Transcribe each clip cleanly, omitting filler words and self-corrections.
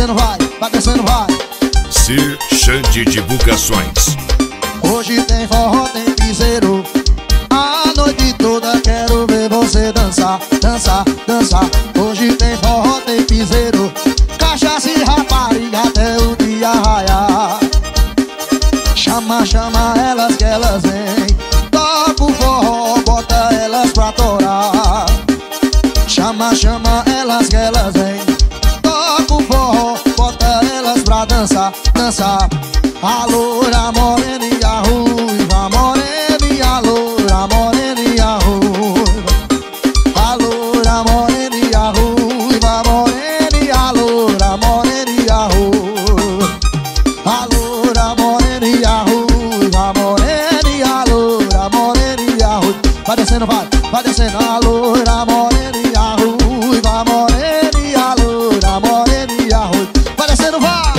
descendo, vai descendo, vai. Sir Xande Divulgações. Hoje tem forró, tem piseiro. A noite toda quero ver você dançar, dançar, dançar. Hoje tem forró, tem piseiro. Cachaça e rapariga até o dia raiar. Chama, chama elas que elas vêm. Toca o forró, bota elas pra torar. Chama, chama elas que elas vêm. Toca o forró, bota elas pra dançar, dançar. A loura morena e a ruiva, morena e a loura, morena e a ruiva. A loura morena e a ruiva, morena e a loura, morena e a ruiva. A loura morena e a ruiva, morena e a loura, morena e a ruiva. Vai descendo, vai descendo. A loura morena e a ruiva, morena e a loura, morena e a ruiva. Vai descendo, vai.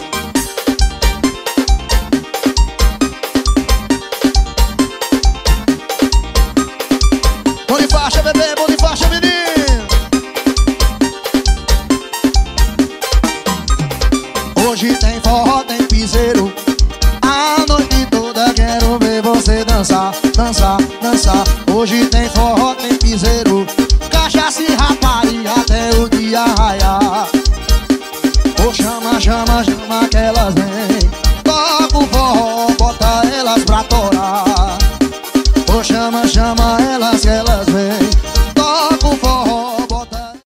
Bom de faixa, bebê, bom de faixa, menino. Hoje tem forró, tem piseiro. A noite toda quero ver você dançar, dançar, dançar. Hoje tem forró, tem piseiro.